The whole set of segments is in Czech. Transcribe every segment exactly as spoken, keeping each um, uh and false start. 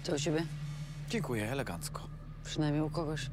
Co u ciebie? Dziękuję, elegancko. Przynajmniej u kogoś.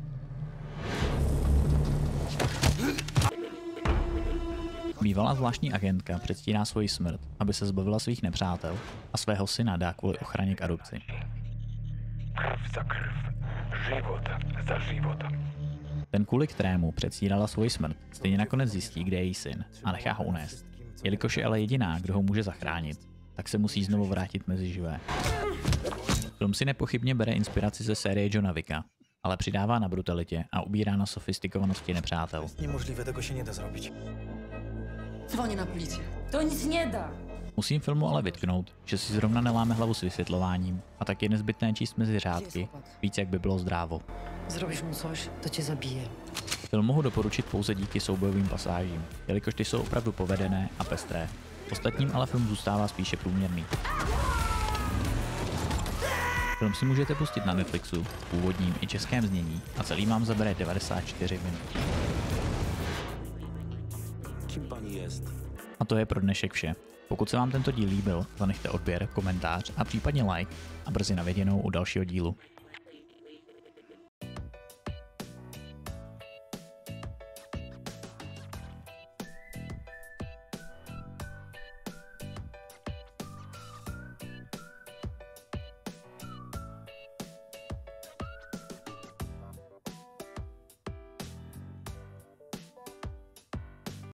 Bývalá zvláštní agentka předstírá svoji smrt, aby se zbavila svých nepřátel a svého syna dá kvůli ochraně k adopci. Krv za krv, život za život. Ten, kvůli kterému předstírala svoji smrt, stejně nakonec zjistí, kde je její syn a nechá ho unést. Jelikož je ale jediná, kdo ho může zachránit, tak se musí znovu vrátit mezi živé. Film si nepochybně bere inspiraci ze série Johna Wicka, ale přidává na brutalitě a ubírá na sofistikovanosti nepřátel. Niemożliwe, tego się nie da zrobić. Dzwonię na policję. To nic nie da. Musím filmu ale vytknout, že si zrovna neláme hlavu s vysvětlováním a tak je nezbytné číst mezi řádky, víc jak by bylo zdrávo. Zrobisz mu coś, to cię zabije. Film mohu doporučit pouze díky soubojovým pasážím, jelikož ty jsou opravdu povedené a pestré. Ostatním ale film zůstává spíše průměrný. Film si můžete pustit na Netflixu v původním i českém znění a celý vám zabere devadesát čtyři minut. Kim pani jest? A to je pro dnešek vše. Pokud se vám tento díl líbil, zanechte odběr, komentář a případně like a brzy na viděnou u dalšího dílu.